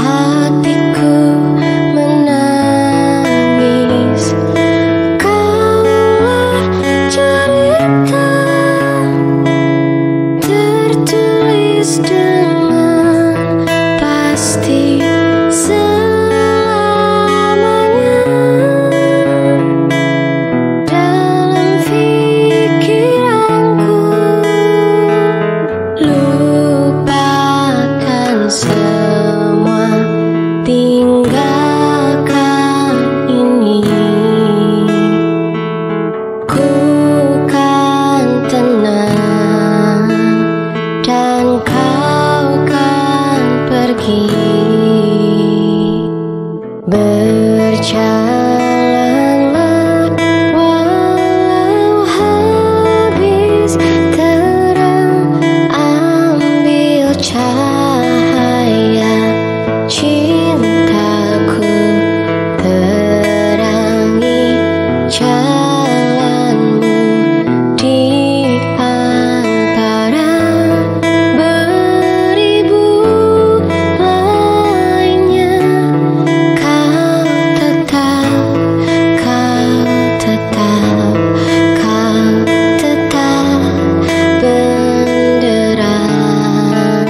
Hatiku menangis, kaulah cerita tertulis dengan pasti selamanya dalam pikiranku. Lupakan semua, tinggalkan ini. Ku kan tenang dan kau kan pergi. Berjalanlah walau habis terang, ambil cahaya cintaku, terangi jalanmu di antara beribu lainnya. Kau tetap, kau tetap, kau tetap benderang.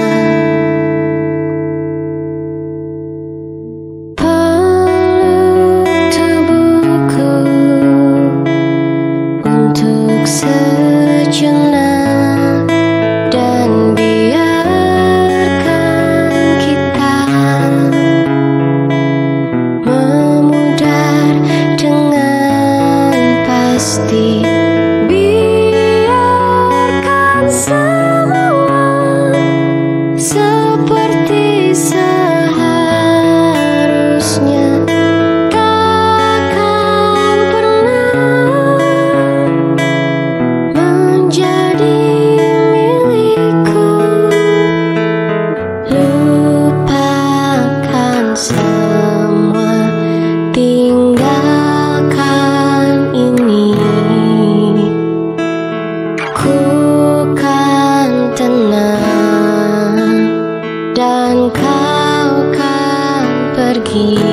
Peluk tubuhku untuk sejenak dan biarkan kita memudar dengan pasti. Biarkan semua seperti seharusnya, takkan pernah menjadi milikku. Lupakan semua, tinggalkan ini. Ku kan tenang dan kau kan pergi.